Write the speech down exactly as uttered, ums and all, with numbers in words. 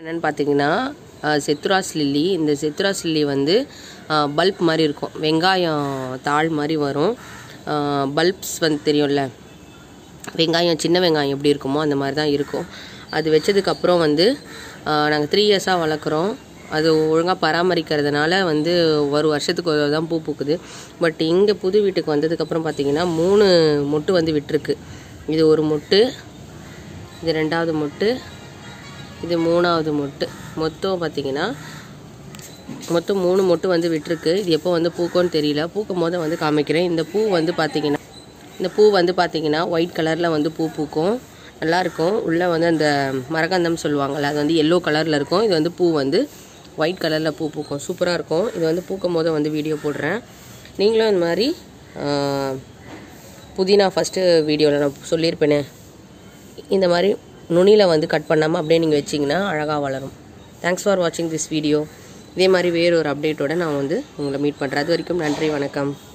என்னன்னு பார்த்தீங்கன்னா செத்துராஸ் லில்லி. இந்த செத்துராஸ் லில்லி வந்து பல்ப் மாதிரி இருக்கும், வெங்காயம் தாள் மாதிரி வரும். பல்ப்ஸ் வந்து தெரியும்ல, வெங்காயம் சின்ன வெங்காயம் எப்படி இருக்குமோ அந்த மாதிரி தான் இருக்கும். அது வச்சதுக்கப்புறம் வந்து நாங்கள் த்ரீ இயர்ஸாக வளர்க்குறோம். அது ஒழுங்காக பராமரிக்கிறதுனால வந்து ஒரு வருஷத்துக்கு ஒரு தான் பூ பூக்குது. பட் இங்கே புது வீட்டுக்கு வந்ததுக்கப்புறம் பார்த்திங்கன்னா மூணு மொட்டு வந்து விட்டுருக்கு. இது ஒரு மொட்டு, இது ரெண்டாவது மொட்டு, இது மூணாவது மொட்டு. மொத்தம் பார்த்திங்கன்னா மொத்தம் மூணு மொட்டு வந்து விட்டுருக்கு. இது எப்போ வந்து பூக்கும்னு தெரியல, பூக்கும் போது வந்து காமிக்கிறேன். இந்த பூ வந்து பார்த்திங்கன்னா இந்த பூ வந்து பார்த்திங்கன்னா ஒயிட் கலரில் வந்து பூ பூக்கும், நல்லாயிருக்கும். உள்ளே வந்து அந்த மரகந்தம் சொல்லுவாங்கள்ல, அது வந்து எல்லோ கலரில் இருக்கும். இது வந்து பூ வந்து ஒயிட் கலரில் பூ பூக்கும், சூப்பராக இருக்கும். இது வந்து பூக்கும் போது வந்து வீடியோ போடுறேன். நீங்களும் இந்த மாதிரி புதினா ஃபஸ்ட்டு வீடியோவில் நான் சொல்லியிருப்பேனே, இந்த மாதிரி நுனியில் வந்து கட் பண்ணாமல் அப்படியே நீங்கள் வச்சிங்கன்னா அழகாக வளரும். தேங்க்ஸ் ஃபார் வாட்சிங் திஸ் வீடியோ. இதே மாதிரி வேறு ஒரு அப்டேட்டோடு நான் வந்து உங்களை மீட் பண்ணுறேன். அது வரைக்கும் நன்றி, வணக்கம்.